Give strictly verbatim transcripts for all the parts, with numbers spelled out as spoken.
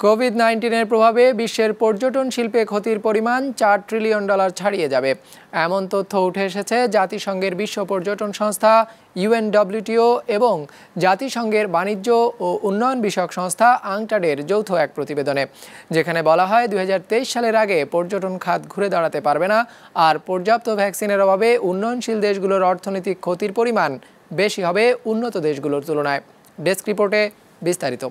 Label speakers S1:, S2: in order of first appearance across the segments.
S1: Covid নাইন্টিনের প্রভাবে বিশ্বের পর্যটন শিল্পে ক্ষতির পরিমাণ চার ট্রিলিয়ন ডলার ছাড়িয়ে যাবে এমন তথ্য উঠে এসেছে জাতিসংঘের বিশ্ব পর্যটন সংস্থা ইউএনডব্লিউটিও এবং জাতিসংঘের বাণিজ্য ও উন্নয়ন বিষয়ক সংস্থা আংটাডের যৌথ এক প্রতিবেদনে, যেখানে বলা হয় দুই হাজার তেইশ সালের আগে পর্যটন খাত ঘুরে দাঁড়াতে পারবে না, আর পর্যাপ্ত ভ্যাকসিনের অভাবে উন্নয়নশীল দেশগুলোর অর্থনৈতিক ক্ষতির পরিমাণ বেশি হবে উন্নত দেশগুলোর তুলনায়। ডেস্ক রিপোর্টে বিস্তারিত।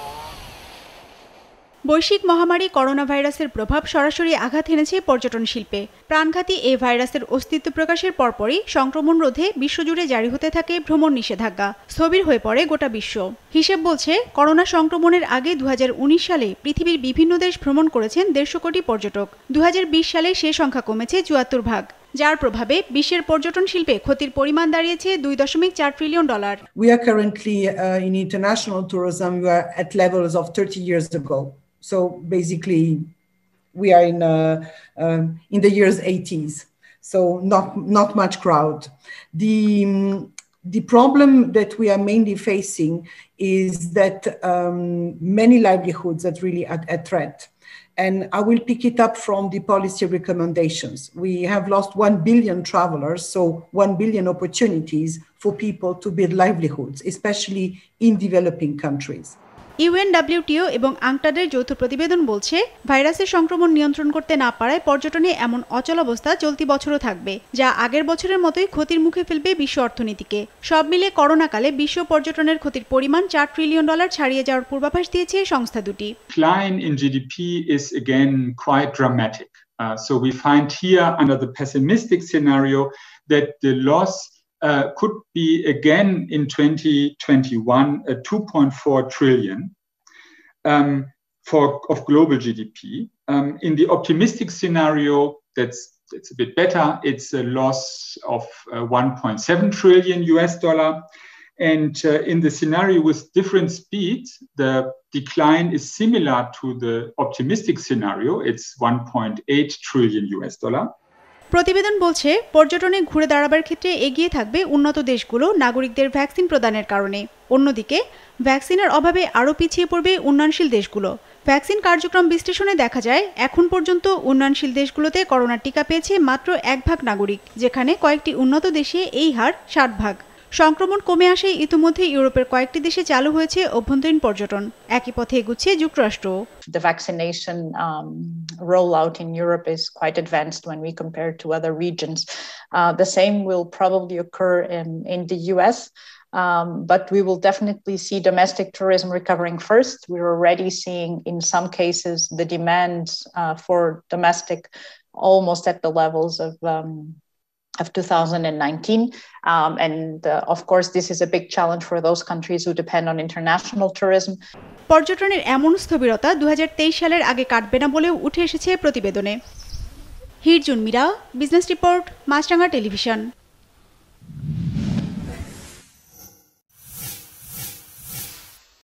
S2: বৈশ্বিক মহামারী করোনা ভাইরাসের প্রভাব সরাসরি আঘাত এনেছে পর্যটন শিল্পে। প্রাণঘাতী এই ভাইরাসের অস্তিত্ব প্রকাশের পরপরই সংক্রমণ রোধে বিশ্বজুড়ে জারি হতে থাকে ভ্রমণ নিষেধাজ্ঞা। স্থবির হয়ে পড়ে গোটা বিশ্ব। হিসেব বলছে, করোনা সংক্রমণের আগে দু হাজার উনিশ সালে পৃথিবীর বিভিন্ন দেশ ভ্রমণ করেছেন দেড়শো কোটি পর্যটক। দু হাজার বিশ সালে সে সংখ্যা কমেছে চুয়াত্তর ভাগ, যার প্রভাবে বিশ্বের পর্যটন শিল্পে ক্ষতির পরিমাণ দাঁড়িয়েছে দুই দশমিক চার trillion dollar.
S3: We are currently uh, in international tourism. We are at levels of thirty years ago. So basically, we are in uh, um, in the years eighties. So not not much crowd. The um, the problem that we are mainly facing is that um, many livelihoods are really at, at threat. And I will pick it up from the policy recommendations. We have lost one billion travelers, so one billion opportunities for people to build livelihoods, especially in developing countries.
S2: UNWTO এবং আংটাডের যৌথ প্রতিবেদন বলছে, ভাইরাসের সংক্রমণ নিয়ন্ত্রণ করতে না পারায় পর্যটনে এমন অচলাবস্থা চলতি বছরও থাকবে, যা আগের বছরের মতোই ক্ষতির মুখে ফেলবে বিশ্ব অর্থনীতিকে। সব মিলে করোনাকালে বিশ্ব পর্যটনের ক্ষতির পরিমাণ চার ট্রিলিয়ন ডলার ছাড়িয়ে যাওয়ার পূর্বাভাস দিয়েছে সংস্থা দুটি।
S4: Decline in G D P is again quite dramatic. Uh, so we find here under the pessimistic scenario that the loss Uh, could be again in twenty twenty-one a two point four trillion um, for of global G D P. Um, in the optimistic scenario, that's it's a bit better. It's a loss of uh, one point seven trillion U S dollar, and uh, in the scenario with different speeds, the decline is similar to the optimistic scenario. It's one point eight trillion U S dollar.
S2: প্রতিবেদন বলছে, পর্যটনে ঘুরে দাঁড়াবার ক্ষেত্রে এগিয়ে থাকবে উন্নত দেশগুলো নাগরিকদের ভ্যাকসিন প্রদানের কারণে। অন্যদিকে ভ্যাকসিনের অভাবে আরও পিছিয়ে পড়বে উন্নয়নশীল দেশগুলো। ভ্যাকসিন কার্যক্রম বিশ্লেষণে দেখা যায়, এখন পর্যন্ত উন্নয়নশীল দেশগুলোতে করোনার টিকা পেয়েছে মাত্র এক ভাগ নাগরিক, যেখানে কয়েকটি উন্নত দেশে এই হার ষাট ভাগ। সংক্রমণ কমে আসে ইতিমধ্যে ইউরোপের কয়েকটি দেশে চালু হয়েছে অভ্যন্তরীণ পর্যটন। একই পথে এগুচ্ছে যুক্তরাষ্ট্র।
S5: The vaccination um, rollout in Europe is quite advanced when we compare to other regions. Uh, the same will probably occur in, in the U S, um, but we will definitely see domestic tourism recovering first. We're already seeing in some cases the demand uh, for domestic almost at the levels of um, of two thousand nineteen, um, and uh, of course this is a big challenge for those countries who depend on international tourism.
S2: পর্যটনের এমন স্থবিরতা দু হাজার তেইশ সালের আগে কাটবে না বলেও উঠে এসেছে প্রতিবেদনে। হিরজুন মিরা, বিজনেস রিপোর্ট, মাছরাঙা টেলিভিশন।